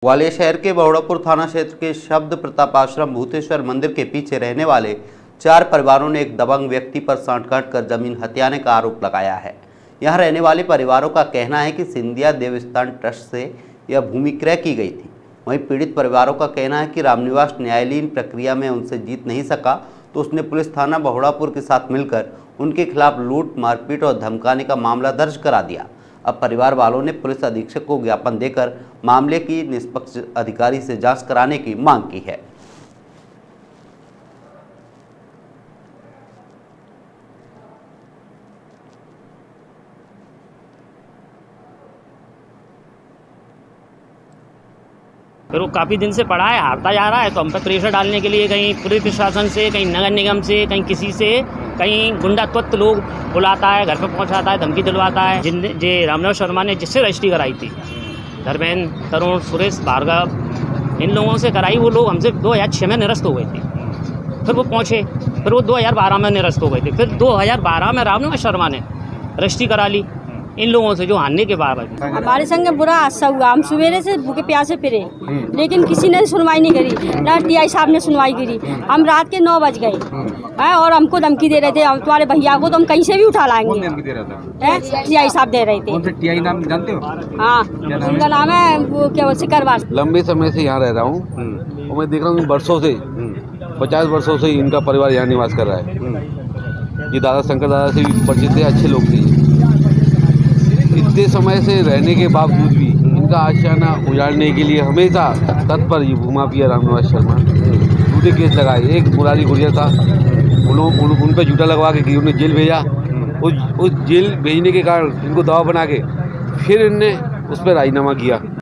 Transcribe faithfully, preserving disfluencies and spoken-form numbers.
ग्वालियर शहर के बहुड़ापुर थाना क्षेत्र के शब्द प्रताप आश्रम भूतेश्वर मंदिर के पीछे रहने वाले चार परिवारों ने एक दबंग व्यक्ति पर सांठगांठ कर जमीन हथियाने का आरोप लगाया है। यहां रहने वाले परिवारों का कहना है कि सिंधिया देवस्थान ट्रस्ट से यह भूमि क्रय की गई थी। वहीं पीड़ित परिवारों का कहना है कि रामनिवास न्यायालयीन प्रक्रिया में उनसे जीत नहीं सका तो उसने पुलिस थाना बहुड़ापुर के साथ मिलकर उनके खिलाफ लूट, मारपीट और धमकाने का मामला दर्ज करा दिया। अब परिवार वालों ने पुलिस अधीक्षक को ज्ञापन देकर मामले की निष्पक्ष अधिकारी से जांच कराने की मांग की है। फिर वो काफ़ी दिन से पड़ा है, हारता जा रहा है, तो हम पे प्रेशर डालने के लिए कहीं पुलिस प्रशासन से, कहीं नगर निगम से, कहीं किसी से, कहीं गुंडा तत्व लोग बुलाता है, घर पे पहुंचाता है, धमकी दिलवाता है। जिन जे रामनिवास शर्मा ने जिससे रजिस्ट्री कराई थी, धर्मेंद्र, तरुण, सुरेश, भार्गव, इन लोगों से कराई। वो लोग हमसे दो हज़ार छः में निरस्त हो गए थे। फिर वो पहुँचे, फिर वो दो हज़ार बारह में निरस्त हो गए थे। फिर दो हज़ार बारह में रामनिवास शर्मा ने रजिस्ट्री करा ली इन लोगों से, जो हारने के बाद हमारे संग बुरा हादसा हुआ। हम सवेरे से भूखे प्यासे फिरे, लेकिन किसी ने सुनवाई नहीं करी, ना टीआई साहब ने सुनवाई करी। हम रात के नौ बज गए और हमको धमकी दे रहे थे, हम तुम्हारे भैया को तो हम कहीं से भी उठा लाएंगे। टीआई साहब दे रहे थे। टीआई नाम जानते हो? हाँ, उनका नाम है वो क्या बोलते सिकरवार। लंबे समय से यहाँ रह रहा हूँ और मैं देख रहा हूँ वर्षों से, पचास वर्षों से इनका परिवार यहाँ निवास कर रहा है। ये दादा शंकर दादा से भी परिचित है, अच्छे लोग थे। इतने समय से रहने के बावजूद भी इनका आशियाना उजाड़ने के लिए हमेशा तत्पर ये भूमाफिया रामनिवास शर्मा झूठे केस लगाए। एक मुरारी गुड़िया था, उन्होंने उन, उन पर झूठा लगवा के उन्हें जेल भेजा। उस उस जेल भेजने के कारण इनको दवा बना के फिर इनने उस पर राजीनामा किया।